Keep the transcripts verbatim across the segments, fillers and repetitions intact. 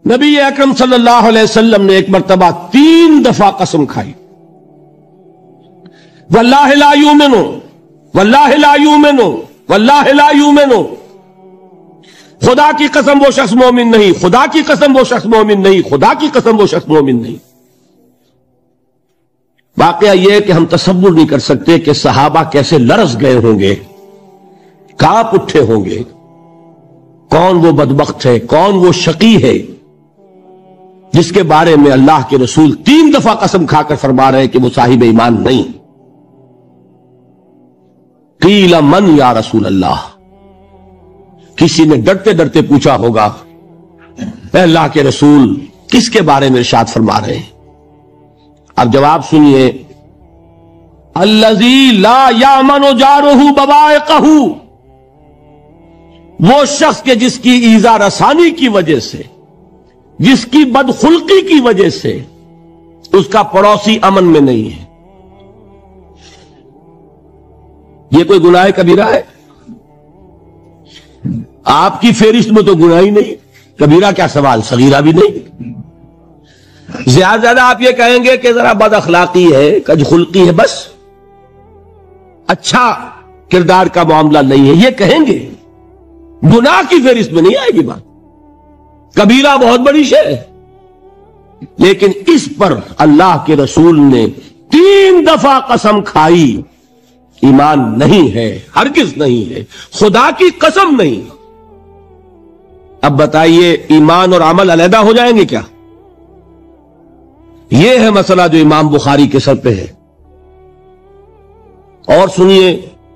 نبی اکرم صلی اللہ علیہ وسلم نے ایک مرتبہ تین دفعہ قسم کھائی، واللہ لا یؤمنو واللہ لا یؤمنو واللہ لا یؤمنو، خدا کی قسم وہ شخص مومن نہیں، خدا کی قسم وہ شخص مومن نہیں، خدا کی قسم وہ شخص مومن نہیں۔ واقعہ یہ کہ ہم تصور نہیں کر سکتے کہ صحابہ کیسے لرز گئے ہوں گے، کانپ اٹھے ہوں گے، کون وہ بدبخت ہے، کون وہ شقی ہے جس کے بارے میں اللہ کے رسول تین دفعہ قسم کھا کر فرما رہے کہ وہ صاحب ایمان نہیں۔ قیل من یا رسول اللہ، کسی نے ڈرتے ڈرتے پوچھا ہوگا اے اللہ کے رسول کس کے بارے میں ارشاد فرما رہے ہیں؟ اب جواب سنیے، الذی لا یامن جارہ بوائقہ، وہ شخص کے جس کی ایذا رسانی کی وجہ سے، جس کی بدخلقی کی وجہ سے اس کا پڑوسی امن میں نہیں ہے۔ یہ کوئی گناہ کبیرہ ہے؟ آپ کی فہرست میں تو گناہ ہی نہیں، کبیرہ کیا سوال، صغیرہ بھی نہیں۔ زیادہ زیادہ آپ یہ کہیں گے کہ ذرا بد اخلاقی ہے، کج خلقی ہے، بس اچھا کردار کا معاملہ نہیں ہے، یہ کہیں گے، گناہ کی فہرست میں نہیں آئے گی بات۔ کبیرہ بہت بڑی شے ہے، لیکن اس پر اللہ کے رسول نے تین دفعہ قسم کھائی، ایمان نہیں ہے، ہرگز نہیں ہے، خدا کی قسم نہیں۔ اب بتائیے ایمان اور عمل علیحدہ ہو جائیں گے کیا؟ یہ ہے مسئلہ جو امام بخاری کے سر پہ ہے۔ اور سنیے،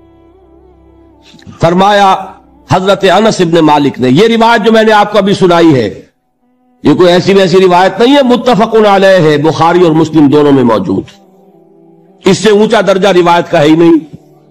فرمایا حضرت انس ابن مالک نے، یہ روایت جو میں نے آپ کو ابھی سنائی ہے یہ کوئی ایسی ویسی روایت نہیں ہے، متفق علیہ ہے، بخاری اور مسلم دونوں میں موجود، اس سے اونچا درجہ روایت کا ہے ہی نہیں۔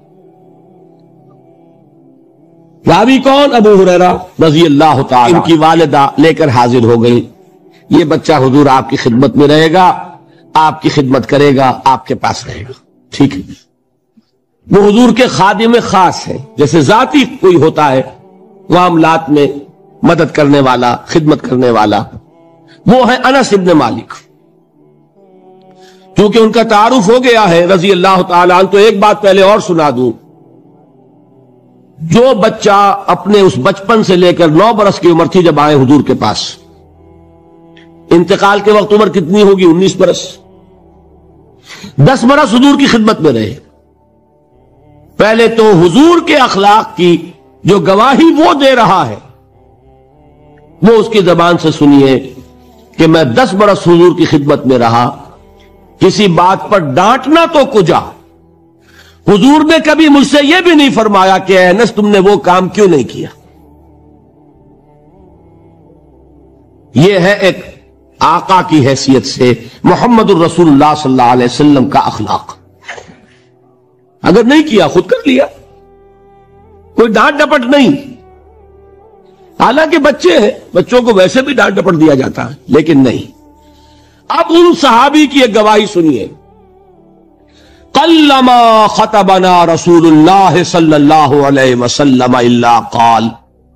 راوی کون؟ ابو ہریرہ رضی اللہ تعالی، ان کی والدہ لے کر حاضر ہو گئی، یہ بچہ حضور آپ کی خدمت میں رہے گا، آپ کی خدمت کرے گا، آپ کے پاس رہے گا، ٹھیک ہے۔ وہ حضور کے خادم خاص ہے، جیسے ذاتی کوئی ہوتا ہے معاملات میں مدد کرنے والا، خدمت کرنے والا، وہ ہے انس ابن مالک۔ کیونکہ ان کا تعارف ہو گیا ہے رضی اللہ تعالیٰ عنہ، تو ایک بات پہلے اور سنا دوں، جو بچہ اپنے اس بچپن سے لے کر نو برس کی عمر تھی جب آئے حضور کے پاس، انتقال کے وقت عمر کتنی ہوگی؟ انیس برس، دس برس حضور کی خدمت میں رہے۔ پہلے تو حضور کے اخلاق کی جو گواہی وہ دے رہا ہے وہ اس کی زبان سے سنیے کہ میں دس برس حضور کی خدمت میں رہا، کسی بات پر ڈانٹنا تو کجا، حضور نے کبھی مجھ سے یہ بھی نہیں فرمایا کہ اے انس تم نے وہ کام کیوں نہیں کیا۔ یہ ہے ایک آقا کی حیثیت سے محمد الرسول اللہ صلی اللہ علیہ وسلم کا اخلاق۔ اگر نہیں کیا خود کر لیا، کوئی ڈانٹ ڈپٹ نہیں، حالانکہ بچے ہیں، بچوں کو ویسے بھی ڈانٹ ڈپٹ دیا جاتا ہے، لیکن نہیں۔ اب ان صحابی کی ایک گواہی سنیے، قلما خطبنا رسول اللہ صلی اللہ علیہ وسلم الا قال،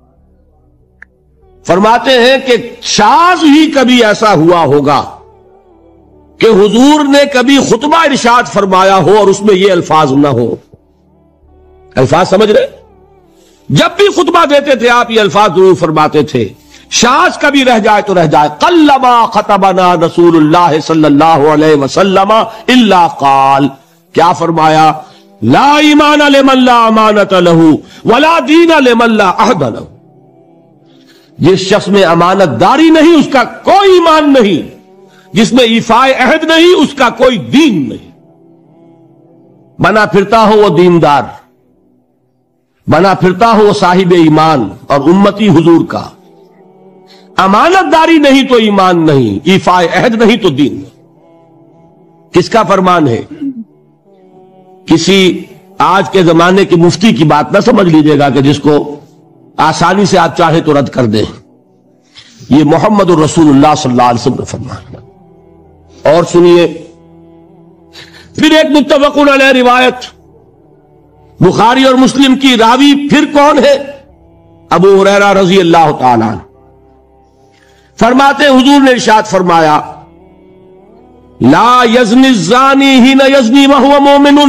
فرماتے ہیں کہ شاذ ہی کبھی ایسا ہوا ہوگا کہ حضور نے کبھی خطبہ ارشاد فرمایا ہو اور اس میں یہ الفاظ نہ ہو۔ الفاظ سمجھ رہے؟ جب بھی خطبہ دیتے تھے آپ یہ الفاظ ضرور فرماتے تھے، شاذ کبھی رہ جائے تو رہ جائے، قلما خطبنا رسول اللہ صلی اللہ علیہ وسلم الا قال، کیا فرمایا؟ لا ایمان لمن لا امانت لہ ولا دین لمن لا عہد لہ، جس شخص میں امانت داری نہیں اس کا کوئی ایمان نہیں، جس میں ایفاء عہد نہیں اس کا کوئی دین نہیں۔ بنا پھرتا ہو وہ دیندار، بنا پھرتا ہو وہ صاحب ایمان اور امتی حضور کا، امانت داری نہیں تو ایمان نہیں، ایفاء عہد نہیں تو دین نہیں۔ کس کا فرمان ہے؟ کسی آج کے زمانے کے مفتی کی بات نہ سمجھ لیجئے گا کہ جس کو آسانی سے آپ چاہے تو رد کر دیں، یہ محمد الرسول اللہ صلی اللہ علیہ وسلم نے فرمایا۔ اور سنیے پھر ایک متفق علیہ روایت بخاری اور مسلم کی، راوی پھر کون ہے؟ ابو ہریرہ رضی اللہ تعالیٰ عنہ۔ فرماتے حضور نے ارشاد فرمایا لا یزنی الزانی حین یزنی وہو مومن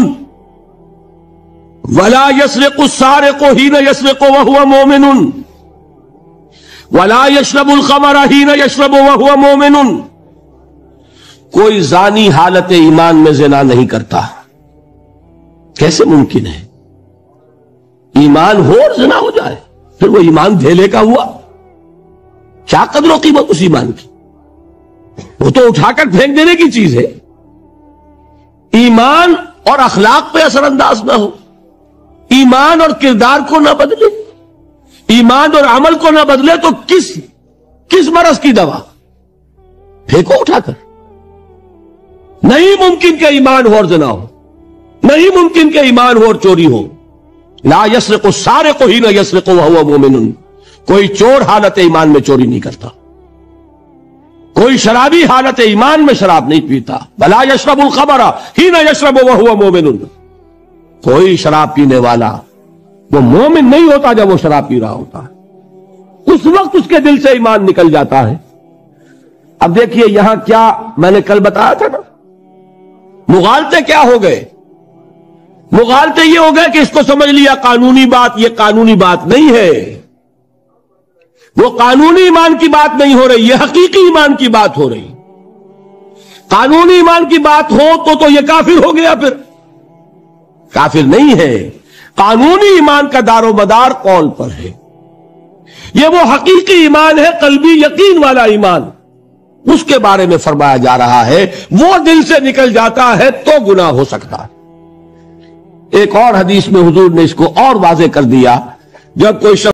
ولا یسرق السارق حین یسرق وہو مومن ولا یشرب الخمر حین یشرب وہو مومن. کوئی زانی حالت ایمان میں زنا نہیں کرتا. کیسے ممکن ہے؟ ایمان ہو اور زنا ہو جائے، پھر وہ ایمان دھیلے کا ہوا. کیا قدر و قیمت اس ایمان کی؟ وہ تو اٹھا کر پھینک دینے کی چیز ہے. ایمان اور اخلاق پہ اثر انداز نہ ہو، ایمان اور کردار کو نہ بدلے، ایمان اور عمل کو نہ بدلے تو کس کس مرض کی دوا؟ پھینکو اٹھا کر. نہیں ممکن کہ ایمان ہو اور زنا ہو، نہیں ممکن کہ ایمان ہو اور چوری ہو. لا یسرق السارق حین یسرق وہو مومن. کوئی چور حالت ایمان میں چوری نہیں کرتا، کوئی شرابی حالت ایمان میں شراب نہیں پیتا. ولا یشرب الخمر حین یشرب وہو مومن. کوئی شراب پینے والا وہ مومن نہیں ہوتا جب وہ شراب پی رہا ہوتا ہے، اس وقت اس کے دل سے ایمان نکل جاتا ہے. اب دیکھیے یہاں کیا میں نے کل بتایا تھا نا، مغالطے کیا ہو گئے؟ مغالطے یہ ہو گئے کہ اس کو سمجھ لیا قانونی بات، یہ قانونی بات نہیں ہے، وہ قانونی ایمان کی بات نہیں ہو رہی، یہ حقیقی ایمان کی بات ہو رہی. قانونی ایمان کی بات ہو تو تو یہ کافر ہو گیا. پھر کافر نہیں ہے، قانونی ایمان کا دار و مدار قول پر ہے. یہ وہ حقیقی ایمان ہے، قلبی یقین والا ایمان، اس کے بارے میں فرمایا جا رہا ہے. وہ دل سے نکل جاتا ہے تو گناہ ہو سکتا ہے. ایک اور حدیث میں حضور نے اس کو اور واضح کر دیا. جب کوئی شخص